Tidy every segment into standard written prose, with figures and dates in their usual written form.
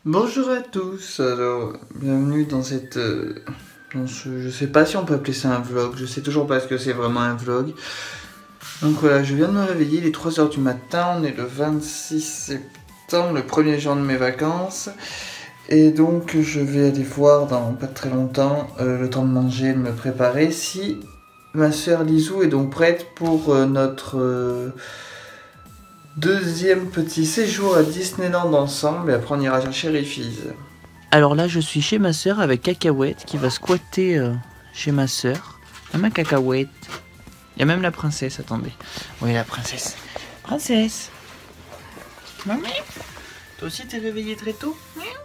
Bonjour à tous, alors bienvenue dans cette... je sais pas si on peut appeler ça un vlog, je sais toujours pas ce que c'est vraiment un vlog. Donc voilà, je viens de me réveiller, il est 3 h du matin, on est le 26 septembre, le premier jour de mes vacances. Et donc je vais aller voir dans pas très longtemps, le temps de manger, de me préparer, si ma soeur Lisou est donc prête pour notre... deuxième petit séjour à Disneyland ensemble, et après on ira chercher Rifiz. Alors là je suis chez ma soeur avec Cacahuète qui va squatter chez ma soeur. Même un Cacahuète. Il y a même la princesse, attendez. Oui, la princesse. Princesse. Maman. Toi aussi t'es réveillée très tôt?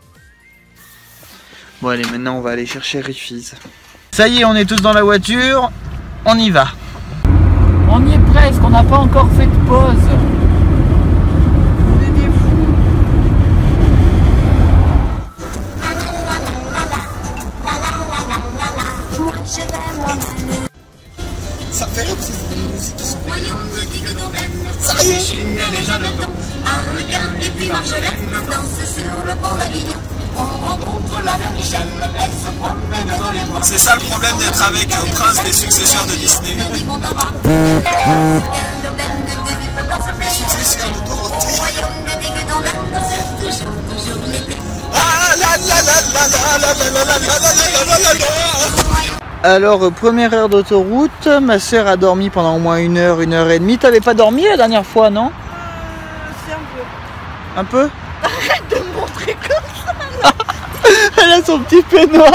Bon allez, maintenant on va aller chercher Rifiz. Ça y est, on est tous dans la voiture. On y va. On y est presque, on n'a pas encore fait de pause. Ça fait rire, c'est des musiques qui sont ça y est, déjà le temps. Un regain et puis Marjolaine danse sur le pont d'Avignon. On rencontre la mère Michel, elle se promène dans les bois. C'est ça le problème d'être avec un prince des successeurs de Disney. Les successeurs de Dorothée. Ah la la la la la la la la la la la la. Alors, première heure d'autoroute, ma soeur a dormi pendant au moins 1 heure, 1 heure et demie. T'avais pas dormi la dernière fois, non? C'est un peu. Un peu? Arrête de me montrer comme ça. Elle a son petit peignoir.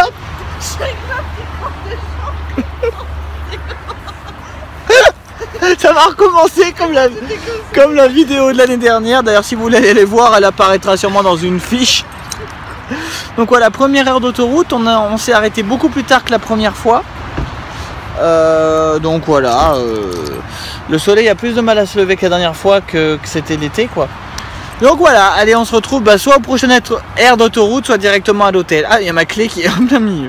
Ça va recommencer comme la vidéo de l'année dernière. D'ailleurs, si vous voulez aller les voir, elle apparaîtra sûrement dans une fiche. Donc voilà, première heure d'autoroute, on s'est arrêté beaucoup plus tard que la première fois. Donc voilà, le soleil a plus de mal à se lever que la dernière fois que c'était l'été quoi. Donc voilà, allez, on se retrouve soit au prochain aire d'autoroute, soit directement à l'hôtel. Ah, il y a ma clé qui est en plein milieu.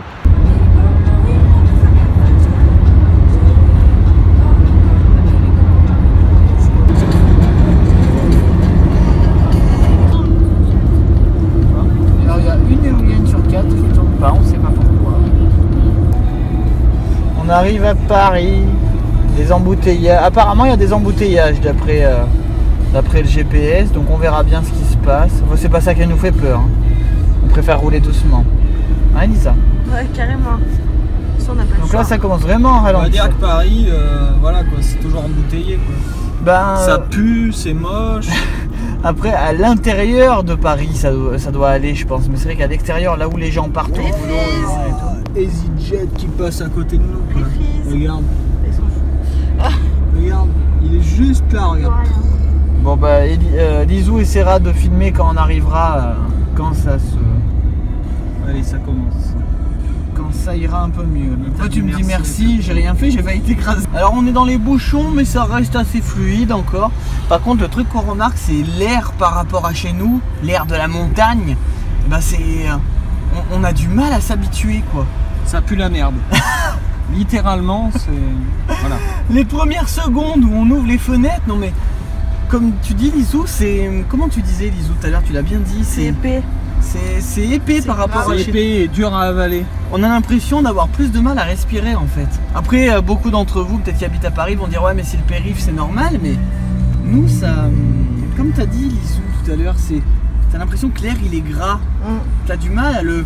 On arrive à Paris, des embouteillages. Apparemment, il y a des embouteillages d'après le GPS, donc on verra bien ce qui se passe. Enfin, c'est pas ça qui nous fait peur. Hein. On préfère rouler doucement. Hein, Lisa? Ouais, carrément. Ça, on a pas donc là, ça commence vraiment à ralentir. On va dire que Paris, voilà quoi, c'est toujours embouteillé quoi. Ben, ça pue, c'est moche. Après, à l'intérieur de Paris, ça doit aller, je pense. Mais c'est vrai qu'à l'extérieur, là où les gens partent au boulot et tout. EasyJet qui passe à côté de nous quoi. Regarde. Ils sont fous. Regarde, il est juste là, regarde. Bon bah, Lisou essaiera de filmer quand on arrivera, quand ça se... Allez, ça commence. Quand ça ira un peu mieux. Après tu me dis merci, j'ai rien fait, j'ai failli t'écraser. Alors on est dans les bouchons, mais ça reste assez fluide encore. Par contre, le truc qu'on remarque, c'est l'air par rapport à chez nous, l'air de la montagne. Bah c'est... on a du mal à s'habituer quoi. Ça pue la merde. Littéralement, c'est... Voilà. Les premières secondes où on ouvre les fenêtres, non mais... Comme tu dis Lisou, c'est... Comment tu disais Lisou tout à l'heure, tu l'as bien dit. C'est épais. C'est épais par rapport à chez... C'est épais et dur à avaler. On a l'impression d'avoir plus de mal à respirer en fait. Après, beaucoup d'entre vous, peut-être qui habitent à Paris, vont dire ouais mais c'est le périph', c'est normal. Mais nous, ça... Comme tu as dit Lisou tout à l'heure, c'est... T'as l'impression que l'air il est gras. T'as du mal à le...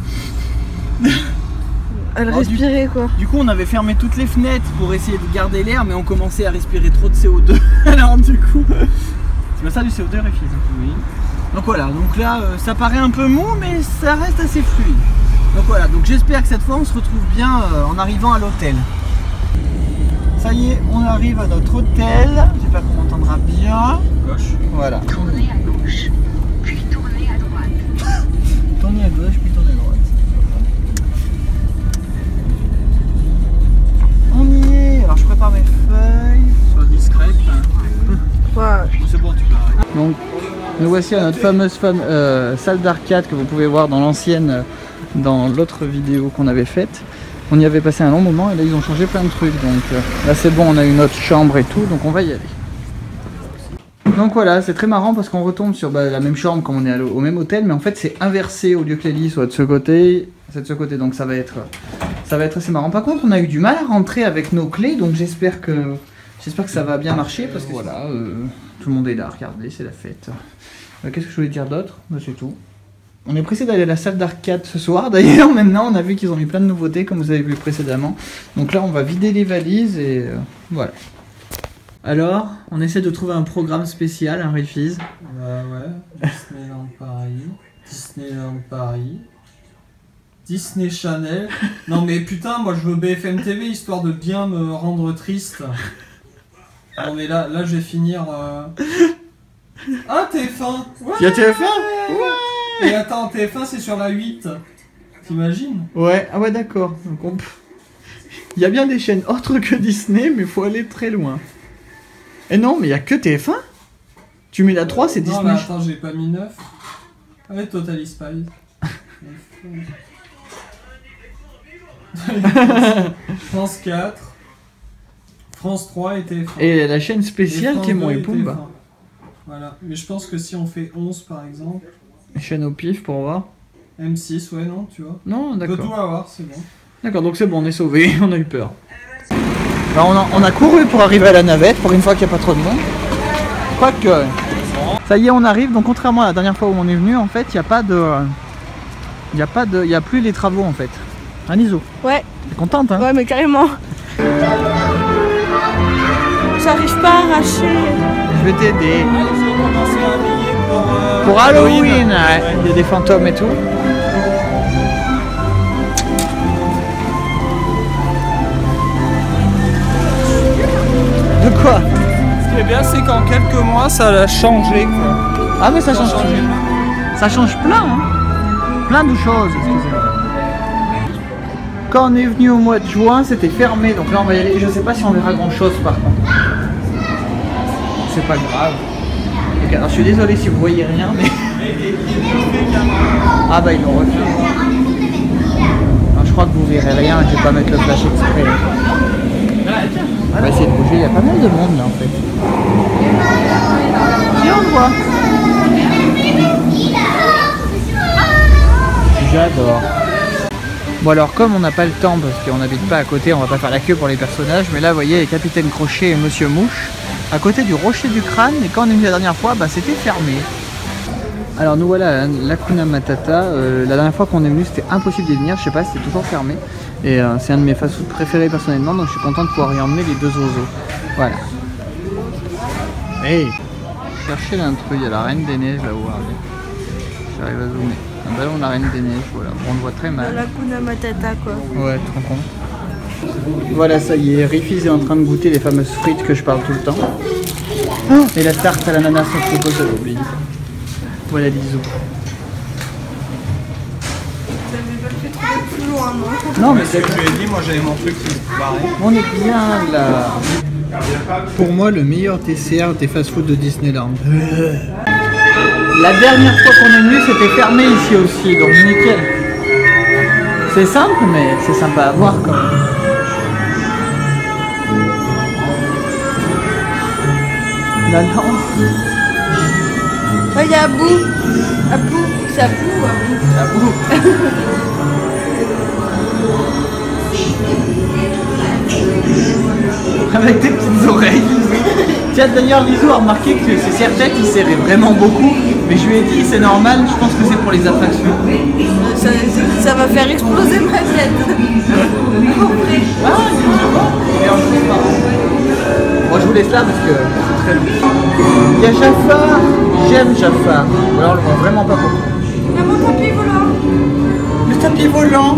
respirer quoi. Du coup on avait fermé toutes les fenêtres pour essayer de garder l'air, mais on commençait à respirer trop de CO2. Alors du coup, c'est pas ça du CO2 Rifiz. Oui. Donc voilà, donc là ça paraît un peu mou mais ça reste assez fluide. Donc voilà, donc j'espère que cette fois on se retrouve bien en arrivant à l'hôtel. Ça y est, on arrive à notre hôtel. J'espère qu'on m'entendra bien. Gauche. Voilà. Tournez à gauche, puis tournez à droite. Tournez à gauche, puis tournez à droite. On y est. Alors je prépare mes feuilles. Sois discrète. Ouais. C'est bon, tu peux. Donc nous voici à notre fameuse salle d'arcade que vous pouvez voir dans l'ancienne, dans l'autre vidéo qu'on avait faite. On y avait passé un long moment et là ils ont changé plein de trucs. Donc là c'est bon, on a une autre chambre et tout, donc on va y aller. Donc voilà, c'est très marrant parce qu'on retombe sur la même chambre comme on est au même hôtel, mais en fait c'est inversé, au lieu que les lits soient de ce côté, c'est de ce côté, donc ça va être assez marrant. Par contre, on a eu du mal à rentrer avec nos clés, donc j'espère que ça va bien marcher parce que voilà, tout le monde est là, regardez, c'est la fête. Qu'est-ce que je voulais dire d'autre? C'est tout. On est pressé d'aller à la salle d'arcade ce soir, d'ailleurs maintenant on a vu qu'ils ont mis plein de nouveautés comme vous avez vu précédemment. Donc là on va vider les valises et voilà. Alors, on essaie de trouver un programme spécial, un Rifiz. Ouais, Disneyland Paris, Disney Channel. Non mais putain, moi je veux BFM TV histoire de bien me rendre triste. Non mais là je vais finir... Ah, TF1. Il y a TF1 Ouais. Et attends, TF1 c'est sur la 8. T'imagines? Ouais, ah ouais d'accord. Donc il y a bien des chaînes autres que Disney, mais faut aller très loin. Et non, mais il y a que TF1. Tu mets la 3, c'est Disney. Non, mais attends, j'ai pas mis 9. Ouais, Totally Spies. France 4, France 3 et TF1. Et la chaîne spéciale qui est Mon et Pumba. Voilà, mais je pense que si on fait 11 par exemple. Chaîne au pif pour voir. M6, ouais, non, tu vois. Non, d'accord. On peut tout avoir, c'est bon. D'accord, donc c'est bon, on est sauvés, on a eu peur. Alors on a couru pour arriver à la navette, pour une fois qu'il n'y a pas trop de monde. Quoique. Ça y est, on arrive, donc contrairement à la dernière fois où on est venu, en fait, il n'y a pas de... Il n'y a plus les travaux en fait. Hein, Liso? Ouais. T'es contente, hein? Ouais, mais carrément. J'arrive pas à arracher. Je vais t'aider. Allez, je vais commencer à habiller Pour Halloween, ouais. Il y a des fantômes et tout. De quoi? Ce qui est bien, c'est qu'en quelques mois, ça a changé, quoi. Ah mais ça change tout. Ça change plein, hein. Plein de choses, excusez-moi. Quand on est venu au mois de juin, c'était fermé, donc là on va y aller. Je sais pas si on verra grand chose par contre. C'est pas grave. Donc, alors je suis désolé si vous voyez rien, mais... Ah bah ils l'ont refait. Alors, je crois que vous verrez rien, je vais pas mettre le flash exprès. On va essayer de bouger, il y a pas mal de monde là en fait. Viens on voit. J'adore. Bon alors comme on n'a pas le temps parce qu'on n'habite pas à côté, on va pas faire la queue pour les personnages, mais là vous voyez Capitaine Crochet et Monsieur Mouche à côté du rocher du crâne, et quand on est venu la dernière fois, bah, c'était fermé. Alors nous voilà à l'Hakuna Matata, la dernière fois qu'on est venu c'était impossible d'y venir, je sais pas, c'était toujours fermé. Et c'est un de mes fast-food préférés personnellement, donc je suis content de pouvoir y emmener les deux oiseaux. Voilà. Hey, cherchez l'intrus, il y a la Reine des Neiges là-haut. J'arrive à zoomer. Un ballon de la Reine des Neiges, voilà. On le voit très mal. L'Hakuna Matata quoi. Ouais, tu te rends compte. Voilà, ça y est, Rifiz est en train de goûter les fameuses frites que je parle tout le temps. Oh, et la tarte à l'ananas au coco, j'avais oublié. Voilà l'Iso. Plus loin, non? Non mais c'est... Je lui ai dit, moi j'avais mon truc qui se barrait. On est bien là. Pour moi, le meilleur TCR des fast-food de Disneyland. La dernière fois qu'on est venu, c'était fermé ici aussi, donc nickel. C'est simple, mais c'est sympa à voir quand même. Là, non. Oh, il y a Abou. Abou, c'est Abou ou Abou? Abou. Avec tes petites oreilles. Tiens, d'ailleurs, Liso a remarqué que ses serre-têtes il serrait vraiment beaucoup, mais je lui ai dit c'est normal, je pense que c'est pour les attractions. Ça va faire exploser ma tête. Ah, et en plus, moi je vous laisse là parce que c'est très long. Il y a Jafar, j'aime Jafar. Ou alors on le voit vraiment pas beaucoup. Il y a mon tapis volant. Le tapis volant.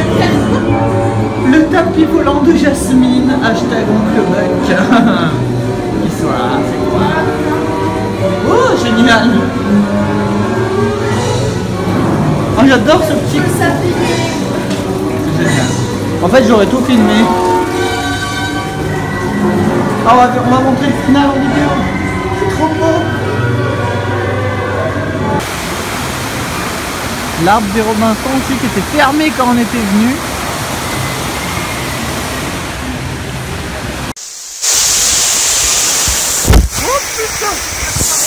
Le tapis volant de Jasmine. Hashtag Oncle Buck. Histoire, c'est quoi? Oh, génial. Oh, j'adore ce petit... C'est génial. En fait, j'aurais tout filmé. Oh, on va montrer le final en vidéo. C'est trop beau. L'arbre des Robinson aussi qui était fermé quand on était venu. Oh putain!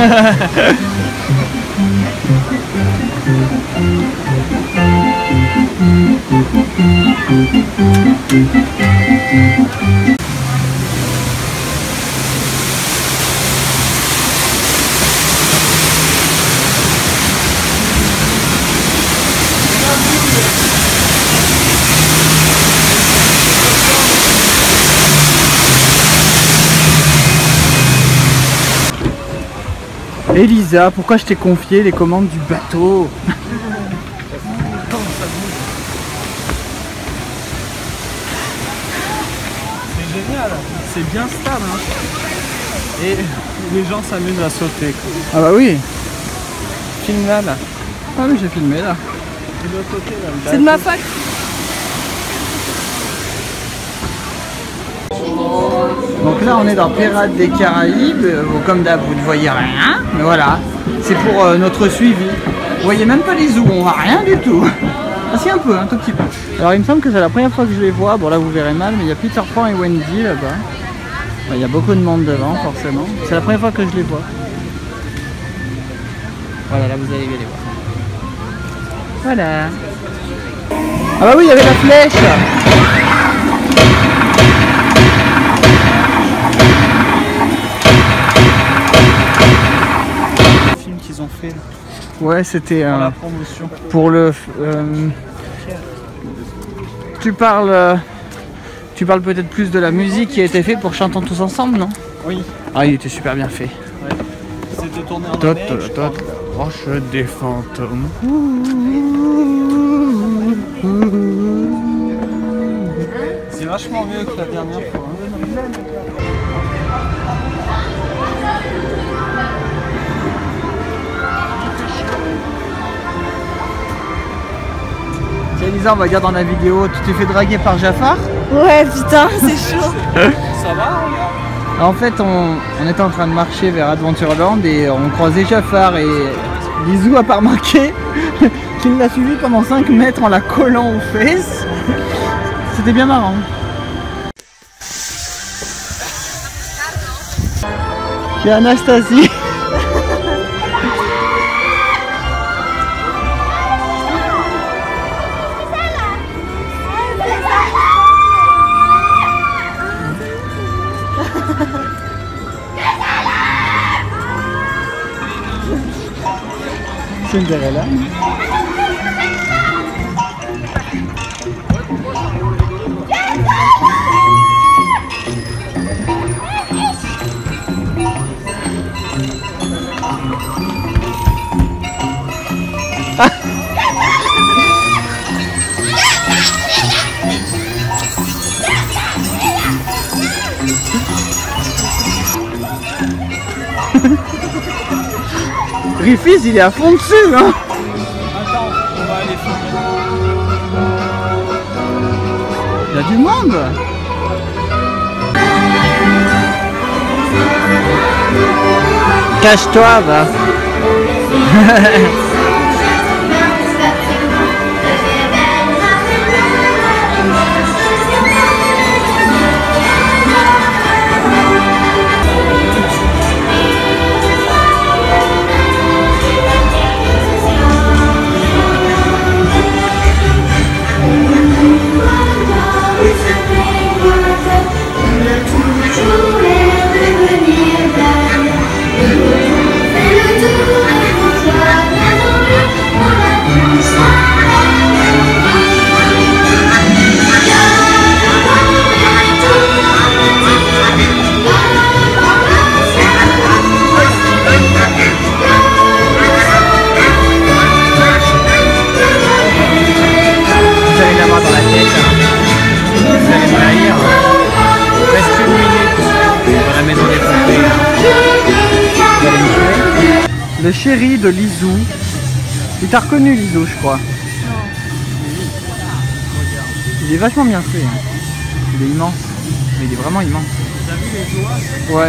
Elisa, pourquoi je t'ai confié les commandes du bateau? C'est génial, c'est bien stable. Hein. Et les gens s'amusent à sauter. Quoi. Ah bah oui. Filme là. Ah oui, j'ai filmé là. De l'autre côté là. C'est de ma fac. Donc là on est dans Pirates des Caraïbes, bon, comme d'hab vous ne voyez rien, mais voilà, c'est pour notre suivi. Vous voyez même pas les zoos, on voit rien du tout. Ah si un peu, un tout petit peu. Alors il me semble que c'est la première fois que je les vois, bon là vous verrez mal, mais il y a Peter Pan et Wendy là-bas. Il y a beaucoup de monde devant forcément, c'est la première fois que je les vois. Voilà, là vous allez les voir. Voilà. Ah bah oui, il y avait la flèche. Qu'ils ont fait Ouais, c'était pour la promotion. pour le tu parles peut-être plus de la musique qui a été faite pour Chantons tous ensemble, non? Oui. Ah, il était super bien fait. Ouais. C'était tourné en Tot, neige. tot, roche des fantômes. C'est vachement mieux que la dernière fois. Hein. Tiens Lisa, on va regarder dans la vidéo, tu t'es fait draguer par Jafar? Ouais, putain, c'est chaud. Ça va? En fait, on était en train de marcher vers Adventureland et on croisait Jafar et Lizou a pas remarqué qu'il l'a suivi pendant 5 mètres en la collant aux fesses. C'était bien marrant. C'est Anastasie. Cinderella. Griffiths, il est à fond dessus, hein. Attends, on va aller filmer. Il y a du monde. Cache-toi, va. Le chéri de Lizou. Il t'a reconnu Lizou, je crois. Il est vachement bien fait. Hein. Il est immense. Mais il est vraiment immense. T'as vu les doigts? Ouais.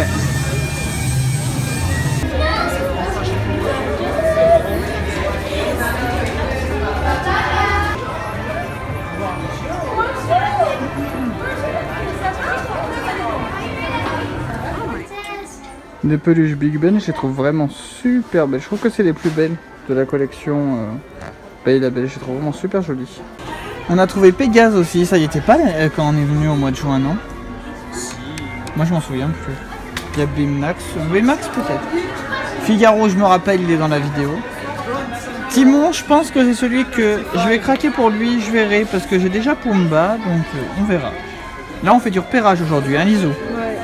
des peluches Big Ben, je les trouve vraiment super belles. Je trouve que c'est les plus belles de la collection Belle la Belle, je les trouve vraiment super jolies. On a trouvé Pégase aussi, ça y était pas quand on est venu au mois de juin, non? Moi je m'en souviens plus. Il y a Blimax peut-être. Figaro, je me rappelle, il est dans la vidéo. Timon, je pense que c'est celui que je vais craquer pour lui, je verrai, parce que j'ai déjà Pumba, donc on verra. Là on fait du repérage aujourd'hui, hein Lisou? Ouais.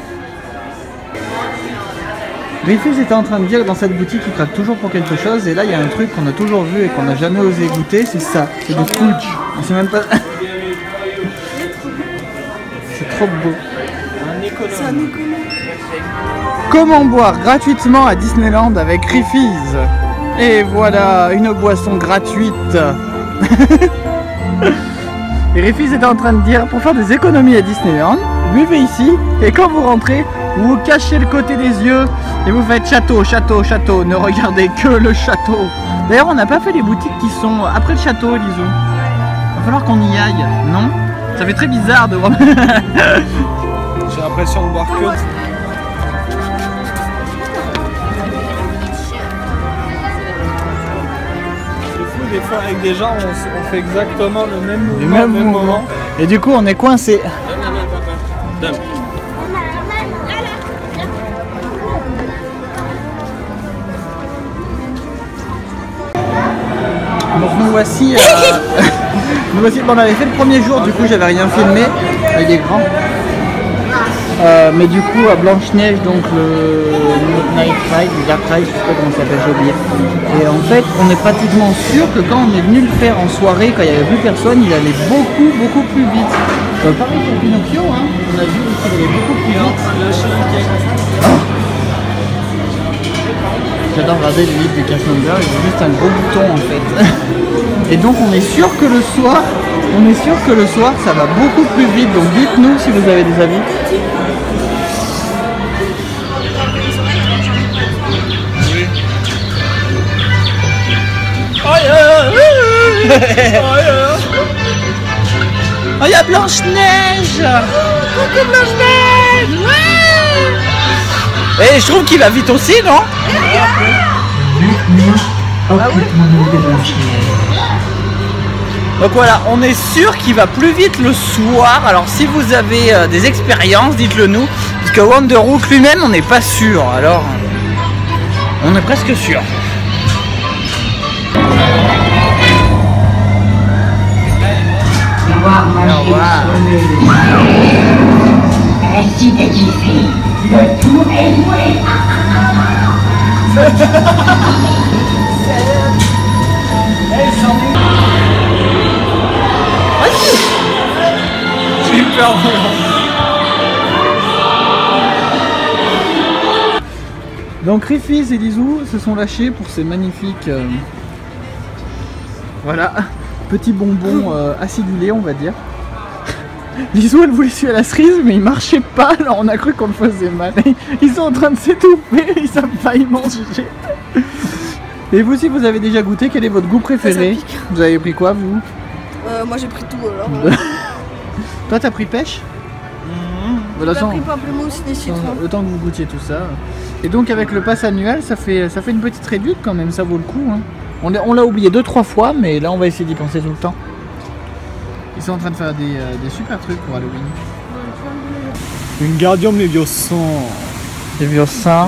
Griffiths était en train de dire que dans cette boutique il craque toujours pour quelque chose, et là il y a un truc qu'on a toujours vu et qu'on n'a jamais osé goûter, c'est ça, c'est du fudge. On sait même pas... C'est trop beau. C'est un économie. Comment boire gratuitement à Disneyland avec Griffiths? Et voilà, une boisson gratuite. Et Griffiths était en train de dire, pour faire des économies à Disneyland, buvez ici, et quand vous rentrez, vous vous cachez le côté des yeux, et vous faites château, château, château, ne regardez que le château. D'ailleurs, on n'a pas fait les boutiques qui sont après le château, Lisou. Il va falloir qu'on y aille, non? Ça fait très bizarre de voir... J'ai l'impression de voir que... Des fois avec des gens on fait exactement le même mouvement, le même moment. Et du coup on est coincé. Donc nous voici nous voici, on avait fait le premier jour, du coup j'avais rien filmé avec des grands. Mais du coup à Blanche-Neige, donc le Night Ride, le Dark Ride, je sais pas comment ça s'appelle, j'ai oublié. Et en fait on est pratiquement sûr que quand on est venu le faire en soirée, quand il n'y avait plus personne, il allait beaucoup plus vite. Pareil pour Pinocchio, hein. On a vu qu'il allait beaucoup plus vite. Oh. J'adore regarder les livres du Cash Number, il y a juste un gros bouton en fait. Et donc on est sûr que le soir, ça va beaucoup plus vite, donc dites-nous si vous avez des avis. Oh, il y a Blanche-Neige! Coucou Blanche-Neige! Ouais! Et je trouve qu'il va vite aussi, non? Ah oui. Donc voilà, on est sûr qu'il va plus vite le soir. Alors si vous avez des expériences, dites-le nous. Parce que Wonderwood lui-même, on n'est pas sûr. Alors, on est presque sûr. Au revoir. Merci d'être ici. Le tour est joué. Super volant. Donc Griffiths et Lisou se sont lâchés pour ces magnifiques voilà, petits bonbons acidulés, on va dire. Lisou elle voulait suivre la cerise mais il marchait pas, alors on a cru qu'on le faisait mal. Ils sont en train de s'étouffer, ils savent pas y manger. Et vous aussi vous avez déjà goûté, quel est votre goût préféré? Vous avez pris quoi vous? Moi j'ai pris tout alors. Toi t'as pris pêche? J'ai pris pamplemousse et citron. Le temps que vous goûtiez tout ça. Et donc avec le pass annuel ça fait une petite réduite quand même, ça vaut le coup hein. On l'a oublié 2-3 fois mais là on va essayer d'y penser tout le temps. Ils sont en train de faire des super trucs pour Halloween. Wingardium Leviosa. Leviosa.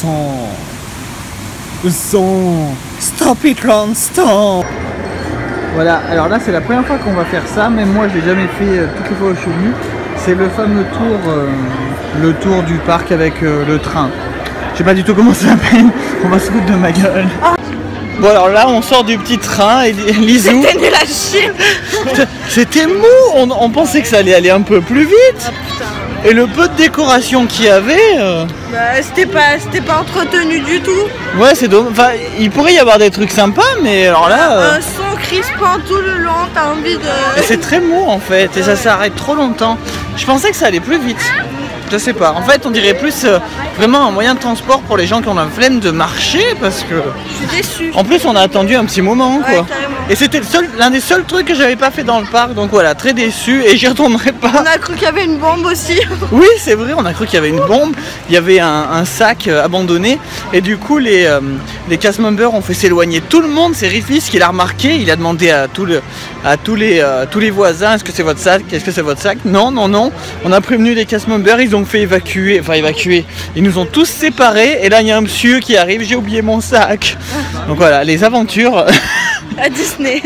Le son. Stop it, Ron, stop. Voilà, alors là c'est la première fois qu'on va faire ça, même moi je l'ai jamais fait toutes les fois où je suis venu. C'est le fameux tour, le tour du parc avec le train. Je sais pas du tout comment ça s'appelle, on va se foutre de ma gueule. Bon alors là on sort du petit train et Lisou... C'était nul à chier. C'était mou, on pensait que ça allait aller un peu plus vite. Ah putain. Et le peu de décoration qu'il y avait... Bah, c'était pas entretenu du tout. Ouais c'est dommage, enfin il pourrait y avoir des trucs sympas mais alors là... Un son crispant tout le long, t'as envie de... Et c'est très mou en fait et ça s'arrête trop longtemps. Je pensais que ça allait plus vite. Je sais pas, en fait on dirait plus vraiment un moyen de transport pour les gens qui ont la flemme de marcher parce que... Je suis déçue. En plus on a attendu un petit moment quoi. Ouais, carrément. Et c'était l'un des seuls trucs que j'avais pas fait dans le parc, donc voilà, très déçu et j'y retournerai pas. On a cru qu'il y avait une bombe aussi. Oui, c'est vrai, on a cru qu'il y avait une bombe, il y avait un sac abandonné et du coup les cast members ont fait s'éloigner tout le monde. C'est Riffis qui l'a remarqué, il a demandé à tous les voisins, est-ce que c'est votre sac, est-ce que c'est votre sac? Non, non, non, on a prévenu les cast members, ils ont fait évacuer, ils nous ont tous séparés et là il y a un monsieur qui arrive, j'ai oublié mon sac. Donc voilà, les aventures à Disney.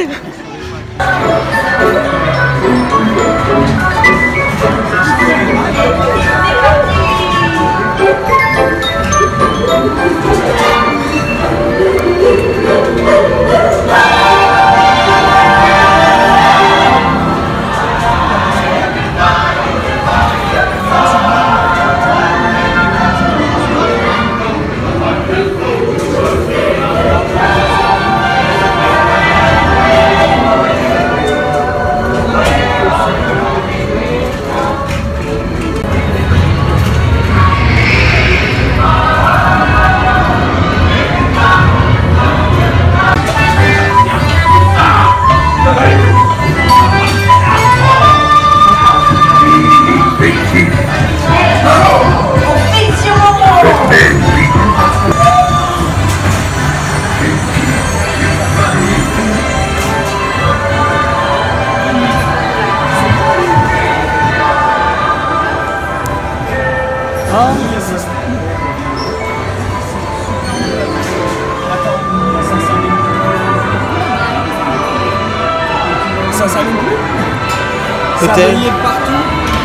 Ça s'allume plus? Peut-être. Partout.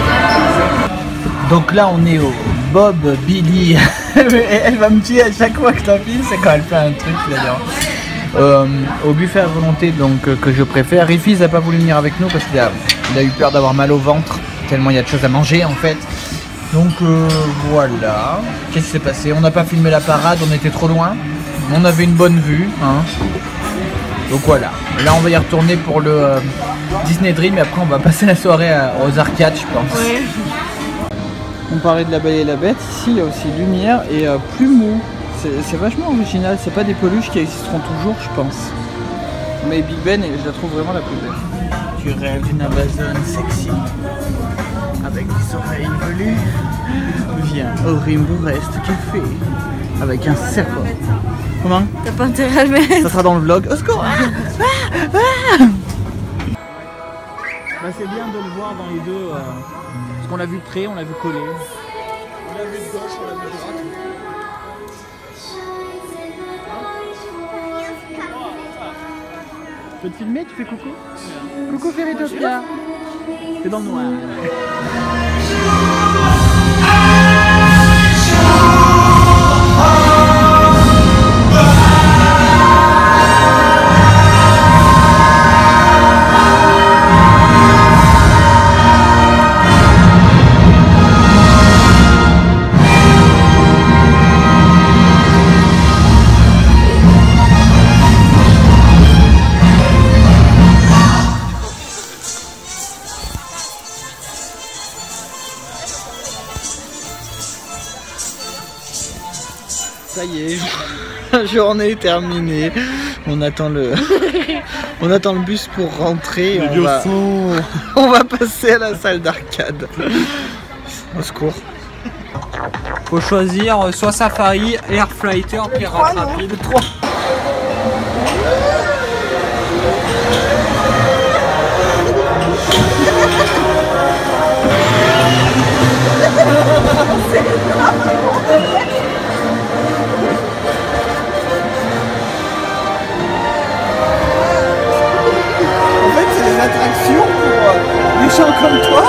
Donc là on est au Bob Billy. Elle va me tuer à chaque fois que je t'enfile, c'est quand elle fait un truc d'ailleurs. Au buffet à volonté donc que je préfère. Riffis n'a pas voulu venir avec nous parce qu'il a eu peur d'avoir mal au ventre tellement il y a de choses à manger en fait. Donc voilà. Qu'est-ce qui s'est passé? On n'a pas filmé la parade, on était trop loin. On avait une bonne vue, hein. Donc voilà. Là on va y retourner pour le Disney Dream et après on va passer la soirée aux arcades je pense. Ouais. On parlait de La Belle et la Bête, ici il y a aussi lumière et plus mou. C'est vachement original, c'est pas des peluches qui existeront toujours je pense. Mais Big Ben, je la trouve vraiment la plus belle. Tu rêves d'une Amazone sexy, avec des oreilles velues. Viens au Rainbow Rest Café, avec un serpent. Comment? T'as pas intérêt à le mettre. Ça sera dans le vlog. Au secours. Bah, c'est bien de le voir dans les deux. Parce qu'on l'a vu de près, on l'a vu coller. On l'a vu de gauche, on l'a vu de droite. Je peux te filmer, tu fais coucou? Coucou Ferritopia. C'est dans le noir. Ça y est, la journée est terminée. On attend le bus pour rentrer. On va passer à la salle d'arcade. Au secours. Faut choisir soit Safari, Airflighter, Pirate Rapide. 3. En fait, c'est des attractions pour les gens comme toi.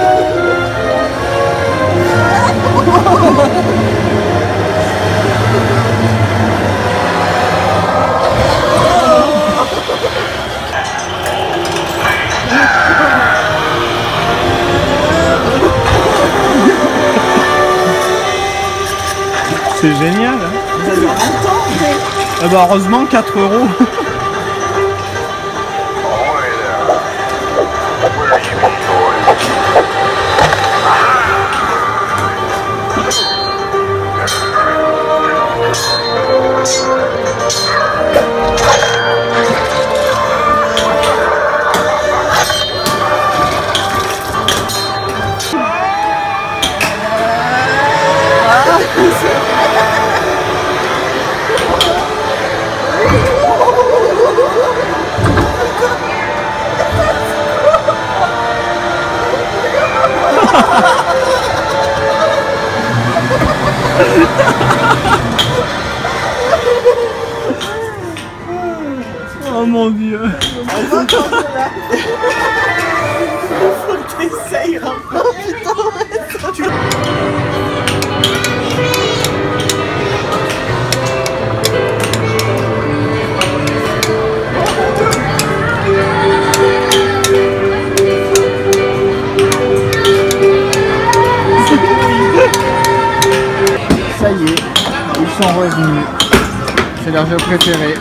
C'est génial, hein. Ça dure longtemps. Ah bah heureusement 4 €. Faut que t'essayes, Raphaël. Putain, Ça y est, ils sont revenus. C'est leur jeu préféré.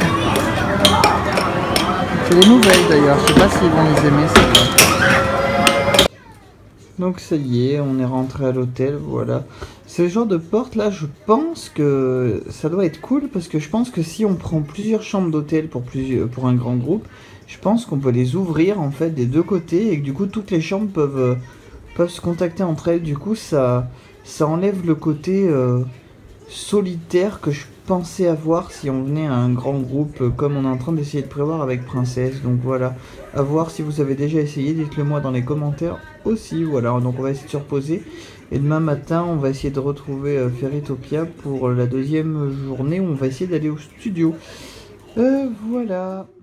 C'est les nouvelles d'ailleurs, je sais pas s'ils vont les aimer celles-là. Donc ça y est, on est rentré à l'hôtel, voilà. C'est le genre de porte là, je pense que ça doit être cool parce que je pense que si on prend plusieurs chambres d'hôtel pour un grand groupe, je pense qu'on peut les ouvrir en fait des deux côtés et que du coup toutes les chambres peuvent se contacter entre elles. Du coup ça enlève le côté solitaire que je pensais avoir si on venait à un grand groupe comme on est en train d'essayer de prévoir avec Princesse. Donc voilà, à voir si vous avez déjà essayé, dites-le moi dans les commentaires aussi. Voilà, donc on va essayer de se reposer et demain matin on va essayer de retrouver Fairytopia pour la deuxième journée où on va essayer d'aller au studio. Voilà.